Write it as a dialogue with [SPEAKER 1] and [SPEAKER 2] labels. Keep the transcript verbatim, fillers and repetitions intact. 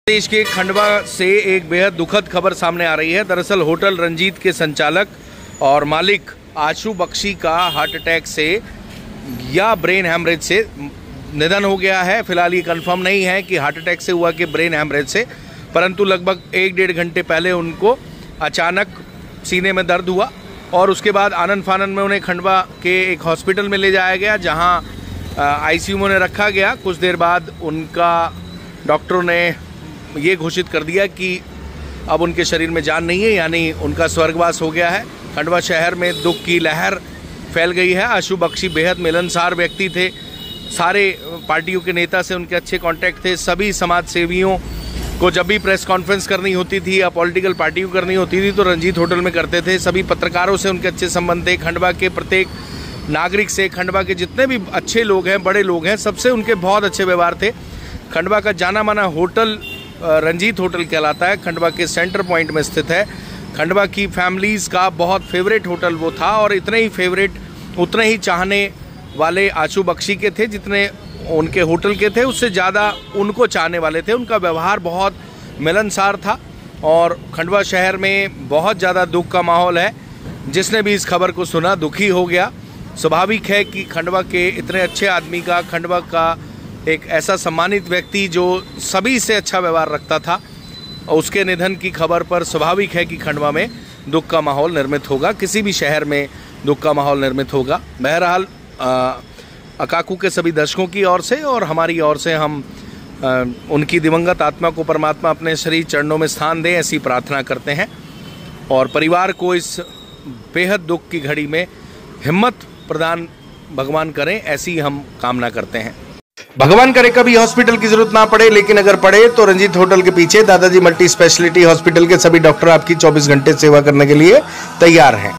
[SPEAKER 1] देश के खंडवा से एक बेहद दुखद खबर सामने आ रही है। दरअसल होटल रंजीत के संचालक और मालिक आशु बख्शी का हार्ट अटैक से या ब्रेन हैमरेज से निधन हो गया है। फिलहाल ये कंफर्म नहीं है कि हार्ट अटैक से हुआ कि ब्रेन हैमरेज से, परंतु लगभग एक डेढ़ घंटे पहले उनको अचानक सीने में दर्द हुआ और उसके बाद आनन फानन में उन्हें खंडवा के एक हॉस्पिटल में ले जाया गया, जहां आईसीयू में उन्हें रखा गया। कुछ देर बाद उनका डॉक्टरों ने ये घोषित कर दिया कि अब उनके शरीर में जान नहीं है, यानी उनका स्वर्गवास हो गया है। खंडवा शहर में दुख की लहर फैल गई है। आशु बख्शी बेहद मिलनसार व्यक्ति थे। सारे पार्टियों के नेता से उनके अच्छे कांटेक्ट थे। सभी समाज सेवियों को जब भी प्रेस कॉन्फ्रेंस करनी होती थी या पॉलिटिकल पार्टी को करनी होती थी तो रंजीत होटल में करते थे। सभी पत्रकारों से उनके अच्छे संबंध थे। खंडवा के प्रत्येक नागरिक से, खंडवा के जितने भी अच्छे लोग हैं, बड़े लोग हैं, सबसे उनके बहुत अच्छे व्यवहार थे। खंडवा का जाना माना होटल रंजीत होटल कहलाता है। खंडवा के सेंटर पॉइंट में स्थित है। खंडवा की फैमिलीज़ का बहुत फेवरेट होटल वो था और इतने ही फेवरेट, उतने ही चाहने वाले आशु बख्शी के थे जितने उनके होटल के थे। उससे ज़्यादा उनको चाहने वाले थे। उनका व्यवहार बहुत मिलनसार था और खंडवा शहर में बहुत ज़्यादा दुख का माहौल है। जिसने भी इस खबर को सुना दुखी हो गया। स्वाभाविक है कि खंडवा के इतने अच्छे आदमी का, खंडवा का एक ऐसा सम्मानित व्यक्ति जो सभी से अच्छा व्यवहार रखता था, और उसके निधन की खबर पर स्वाभाविक है कि खंडवा में दुख का माहौल निर्मित होगा। किसी भी शहर में दुख का माहौल निर्मित होगा। बहरहाल अकाकू के सभी दर्शकों की ओर से और हमारी ओर से हम आ, उनकी दिवंगत आत्मा को परमात्मा अपने श्री चरणों में स्थान दें, ऐसी प्रार्थना करते हैं और परिवार को इस बेहद दुख की घड़ी में हिम्मत प्रदान भगवान करें, ऐसी हम कामना करते हैं। भगवान करे कभी हॉस्पिटल की जरूरत ना पड़े, लेकिन अगर पड़े तो रंजीत होटल के पीछे दादाजी मल्टी स्पेशलिटी हॉस्पिटल के सभी डॉक्टर आपकी चौबीस घंटे सेवा करने के लिए तैयार हैं।